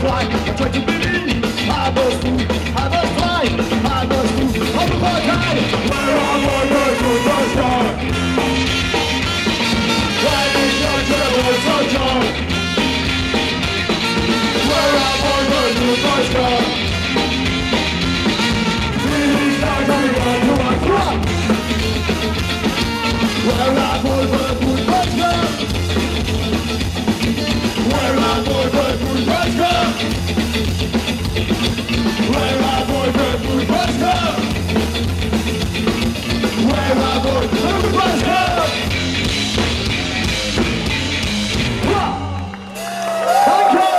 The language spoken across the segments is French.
fly, I try to believe. I must move, I must fly, I must move. On the far side, where I want to go to start. Why did you travel so far? Where I want to go to start. Please don't tell me what you want from. Where I want to go to start. Where I want to go to start. Where I want to go to start. Where I want to go to start. Thank you!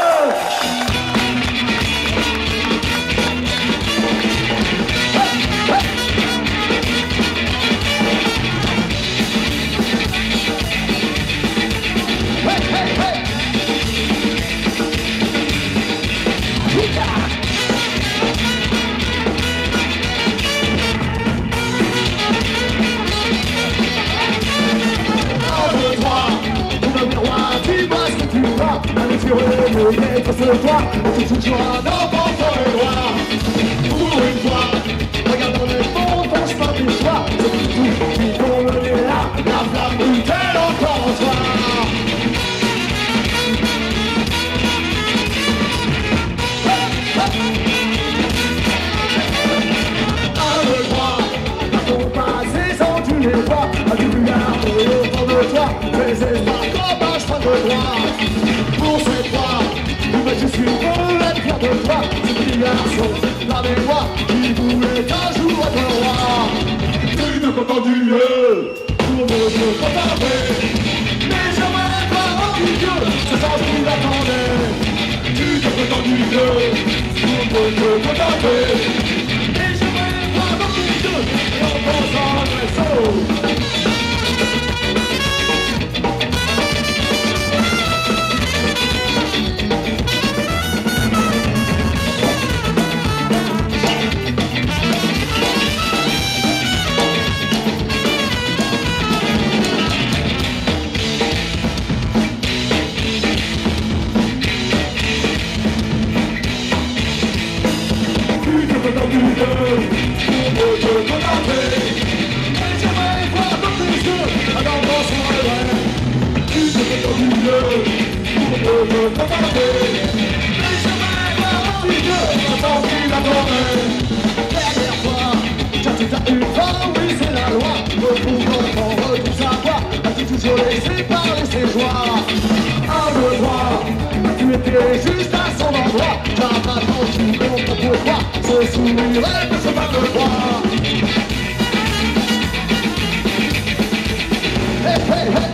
Sur le toit, c'est toujours un enfant fort et noir. Pour une fois, regarde dans les mondes, ton chemin du soir. C'est tout qui vont mener là, la flamme brûle-t-elle encore en soi. Un, deux, trois, ton passé sans tu les vois. Un du regard autour de toi, les espoirs comme un chemin de droit. Pour ces trois, je suis heureux d'être fier de toi, ce petit garçon, la mémoire, qui voulait un jour être roi. Tu te contentes du mieux, pour ne te contenter, mais j'aimerais pas remplir Dieu, ce sens qu'il attendait. Tu te contentes du mieux, pour ne te contenter, mais j'aimerais pas remplir Dieu, et en pensant à vaisseau. Toujours laissé parler ses joies. Un, deux, trois, tu étais juste à son endroit. Car maintenant tu comprends pourquoi ce sourire est ce pas de toi. Hey, hey, hey.